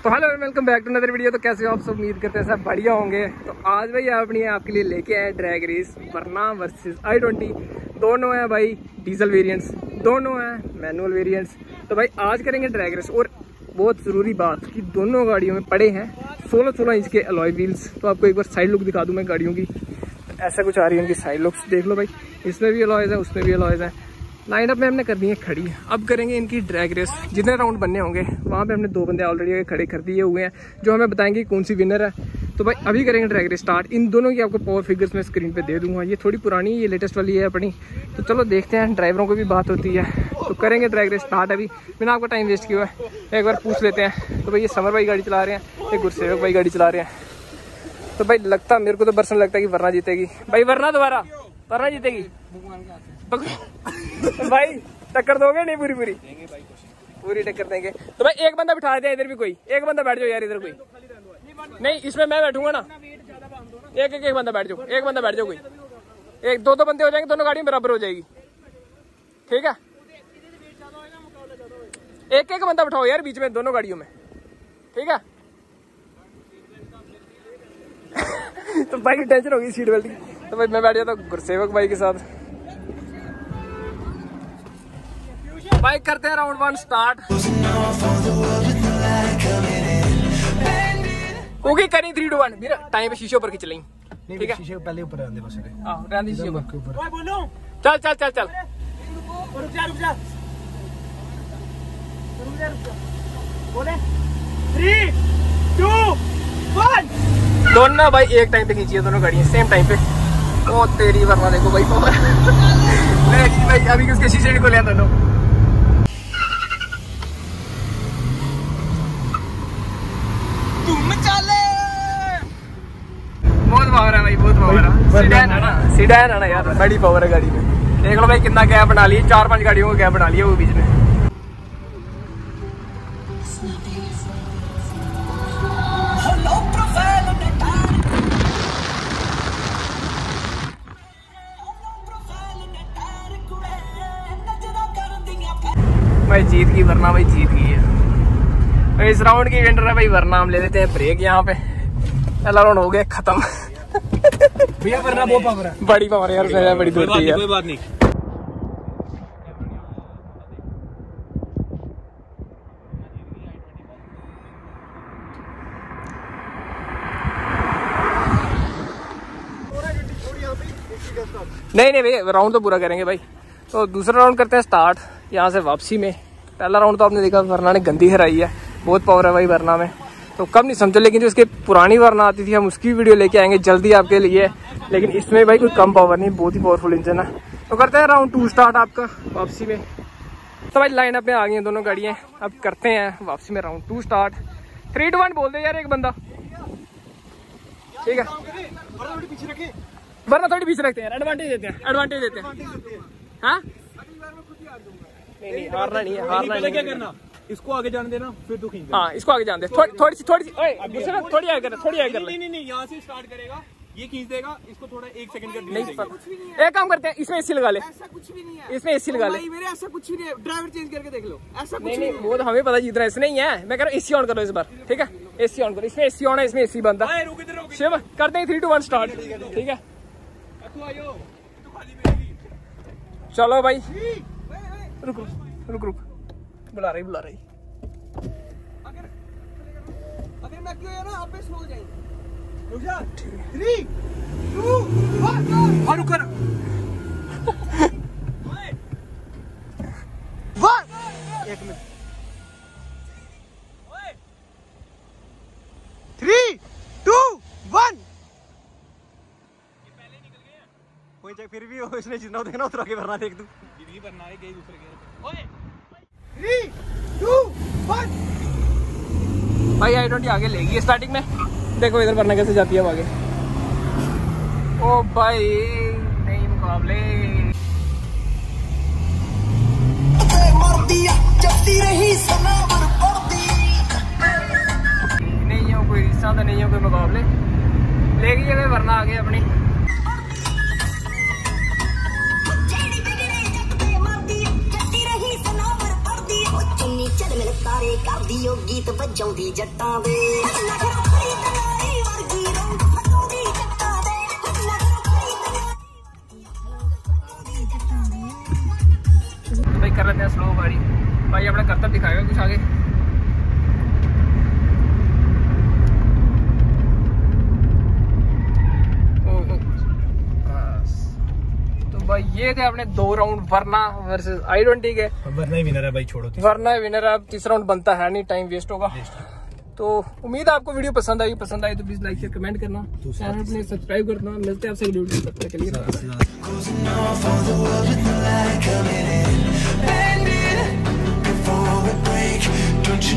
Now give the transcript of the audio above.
तो hello welcome back to another video. तो कैसे हो आप सब, उम्मीद करते हैं सब बढ़िया होंगे। तो आज भाई आपके लिए लेके आए ड्रैग रेस वरना वर्सेस i20। दोनों हैं भाई डीजल वेरिएंट्स, दोनों हैं मैनुअल वेरिएंट्स। तो भाई आज करेंगे ड्रैग रेस। और बहुत ज़रूरी बात कि दोनों गाड़ियों में पड़े हैं 16-16 इंच के अलॉय व्हील्स। तो आपको एक बार साइड लुक दिखा दूँ मैं गाड़ियों की। ऐसा कुछ आ रही है उनकी साइड लुक्स, देख लो भाई। इसमें भी अलॉयज़ है, उसमें भी अलॉयज़ है। लाइनअप में हमने कर दी है खड़ी। अब करेंगे इनकी ड्रैग रेस। जितने राउंड बनने होंगे वहाँ पे हमने 2 बंदे ऑलरेडी खड़े कर दिए हुए हैं जो हमें बताएंगे कौन सी विनर है। तो भाई अभी करेंगे ड्रैग रेस स्टार्ट। इन दोनों की आपको पावर फिगर्स मैं स्क्रीन पे दे दूंगा। ये थोड़ी पुरानी, ये लेटेस्ट वाली है अपनी। तो चलो देखते हैं, ड्राइवरों को भी बात होती है। तो करेंगे ड्रैग रेस स्टार्ट। अभी बिना आपका टाइम वेस्ट किया है एक बार पूछ लेते हैं। तो भाई ये समर भाई गाड़ी चला रहे हैं, एक गुरसेवक भाई गाड़ी चला रहे हैं। तो भाई लगता मेरे को तो पर्सनल लगता है कि वरना जीतेगी भाई। वरना दोबारा वरना जीतेगी तो भाई टक्कर दोगे नहीं? पूरी पूरी टक्कर देंगे। तो भाई एक बंदा बिठा दे, इधर भी कोई एक बंदा बैठ जाओ यार, इधर कोई नहीं। इसमें मैं बैठूंगा ना, एक बंदा बैठ जाओ, एक बंदा बैठ जाओ। कोई एक दो बंदे हो जाएंगे, दोनों गाड़ी बराबर हो जाएगी। ठीक है, एक बंदा बिठाओ यार बीच में दोनों गाड़ियों में। ठीक है तो भाई की टेंशन होगी सीट बेल्ट की। तो भाई मैं बैठ जाता हूँ गुरसेवक भाई के साथ। भाई करते हैं राउंड 1 स्टार्ट। ओके करी 3, 2, 1 मेरा टाइम पे शीशे ऊपर खींच लेंगे। ठीक है, शीशे पहले ऊपर रहने बस। हां रहने शीशे ऊपर। ओए बोलो, चल चल चल चल। रुक जा बोले 3, 2, 1। दोनों भाई एक टाइम पे खींचिए, दोनों गाड़ियां सेम टाइम पे। ओ तेरी वरना देखो भाई पावर नहीं भाई अभी किसके शीशे निकल लिया दोनों। बहुत पावर है भाई, बहुत पावर है। सीडान है ना यार, बड़ी पावर है गाड़ी में। देख लो भाई कितना गैप बना लिया, 4-5 गाड़ियों को गैप बना लिया वो बीच में। भाई जीत गई वरना, भाई जीत गई है। तो इस राउंड की विनर है भाई वरना। हम ले लेते हैं ब्रेक यहाँ पे। पहला राउंड हो गया खत्म भैया। वरना बहुत पावर है, बड़ी पावर है यार, बड़ी दूर थी यार। कोई बात नहीं। नहीं भैया राउंड तो पूरा करेंगे भाई। तो दूसरा राउंड करते हैं स्टार्ट यहाँ से वापसी में। पहला राउंड तो आपने देखा वरना ने गंदी हराई है, बहुत पावर है भाई वरना में। तो कब नहीं समझो, लेकिन जो इसके पुरानी वरना आती थी हम उसकी वीडियो लेके आएंगे जल्दी आपके लिए। लेकिन इसमें भाई कोई कम पावर नहीं, बहुत ही पावरफुल इंजन है। तो करते हैं राउंड 2 स्टार्ट आपका वापसी में। तो भाई लाइनअप में आ गई हैं दोनों गाड़ियाँ। अब करते हैं वापसी में राउंड 2 स्टार्ट। 3, 2, 1 बोल दे यार एक बंदा। ठीक है वरना थोड़ी पीछे रखते हैं, एडवांटेज देते हैं। हाँ नहीं हारना नहीं है, हारना नहीं। क्या करना, इसको आगे जाने देना, फिर तू खींच। हाँ इसको आगे जाने दे, थोड़ी सी थोड़ी आगे कर। नहीं यहाँ से स्टार्ट करेगा, ये खींच देगा इसको, थोड़ा 1 सेकंड कर। नहीं एक काम करते हैं, इसमें एसी लगा ले। ऐसा कुछ भी नहीं है, इसमें एसी लगा ले। मेरे ऐसा कुछ भी नहीं है, ड्राइवर चेंज करके देख लो। ऐसा कुछ नहीं, वो तो हमें पता जितना ऐसे नहीं है। मैं कह रहा हूँ एसी ऑन करो इस बार। ठीक है एसी ऑन करो, इसमें एसी ऑन है, इसमें एसी बंद है। शिव करते हैं 3, 2, 1 स्टार्ट। ठीक है चलो भाई रुक बुला रही। अगर मैं क्यों ना आप स्लो हो जाएंगे। रुक जा 3, 2, 1 और रुक कर 1 मिनट 3, 2, 1। कोई चाहे फिर भी हो, इसने जितना देखना उतरा के भरना देख तू। भरना है गई दूसरे के। ओए 3, 2, 1। भाई i20 आगे लेगी स्टार्टिंग में। देखो इधर भरना कैसे जाती है आगे। ओ भाई नहीं मुकाबले नहीं हो, कोई रिश्ता तो नहीं हो, कोई मुकाबले लेगी है वरना आगे अपनी। तारे कर दियो गीत बजाउंदी जट्टां दे भाई कर लेते हैं स्लो गाड़ी। भाई अपना करतब दिखाएगा कुछ आगे। तो भाई ये थे अपने 2 राउंड वरना वर्सेस i20 के। वरना ही विनर है भाई, छोड़ो वरना विनर है, अब तीसरा राउंड बनता है नहीं, टाइम वेस्ट होगा। तो उम्मीद है आपको वीडियो पसंद आई तो प्लीज लाइक शेयर कमेंट करना, चैनल अपने सब्सक्राइब करना। मिलते हैं आपसे अगली वीडियो, तब तक के लिए।